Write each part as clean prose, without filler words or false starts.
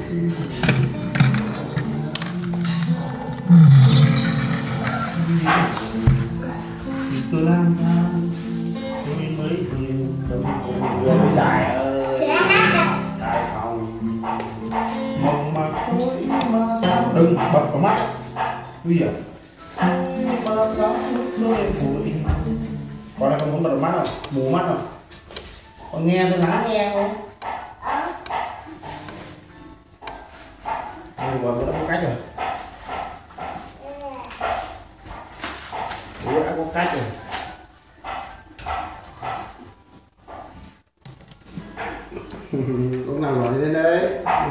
Tôi lang thang tôi mới về tâm vừa mới giải ở Hải Phòng mong mà tối mà sao đừng bật vào mắt nguy hiểm mà sao nơi vui con này không muốn bật vào mắt đâu mù mắt đâu con nghe tôi nói nghe không vừa đã có cách rồi đã có cách rồi cũng nào nói đến đấy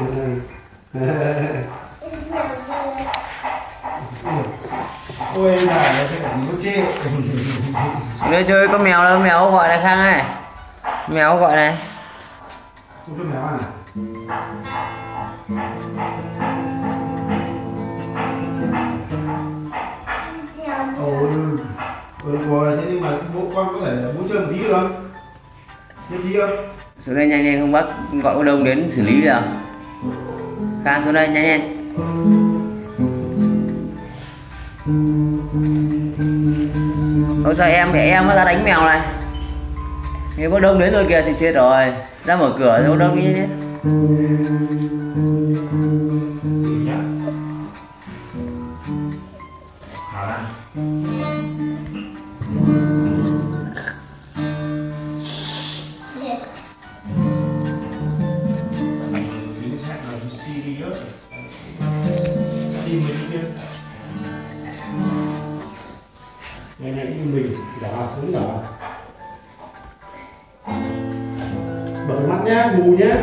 ôi là nó sẽ cảm nó chê Nơi chơi có mèo đâu, mèo gọi này Khang ơi. Mèo gọi này. không cho mèo ăn à? Rồi thế nhưng mà bố con có thể bố chơi một tí được không? Như tí không? Xuống đây nhanh lên không bác gọi cô Đông đến xử lý được. Khang xuống đây nhanh lên. Ôi sao em để em ra đánh mèo này. Nếu cô Đông đến rồi kìa thì chết rồi. Ra mở cửa cho cô Đông đi nhé. Ngày này như mình đỏ cũng đỏ bật mắt nhá mù nhá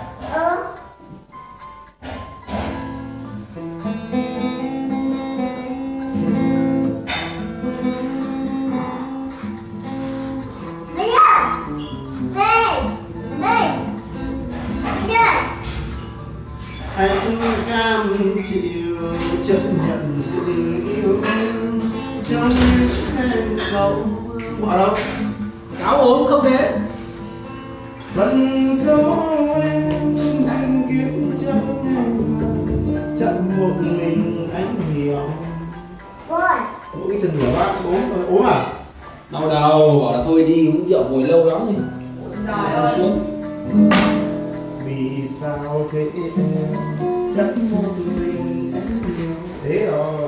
anh cam chịu chấp nhận sự yêu trong em cậu bỏ đâu cháu ốm không đến vẫn dấu em anh kiếm trong em chậm một mình anh hiểu mỗi cái chân rửa bác ốm à đau đầu bảo là thôi đi uống rượu ngồi lâu lắm rồi xuống vì sao thế em chậm một mình anh hiểu thế rồi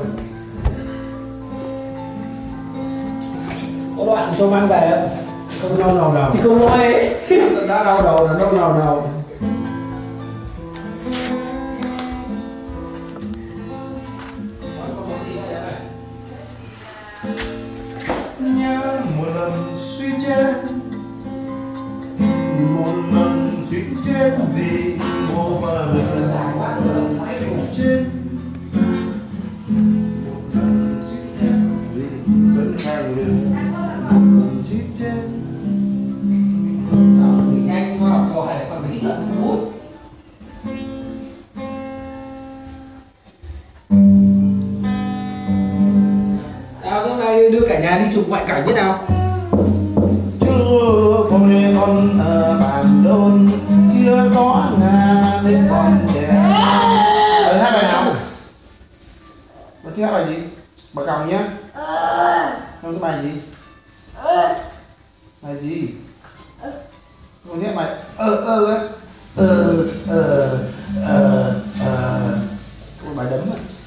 có đoạn cho mang về không đau đầu nào thì không nói đã đau đầu là đau đầu nào nhớ một lần suy chết vì một lần suy chết một lần suy chết vì vẫn hai người suy chết nhanh mà học trò này còn thích bút nào hôm nay đưa cả nhà đi chụp ngoại cảnh thế nào chưa con ở bản đôn chưa có nhà đến con trẻ hát bài nào bà thích hát bài gì bà còng nhé không có bài gì bài gì con biết bài ấy có bài đấm à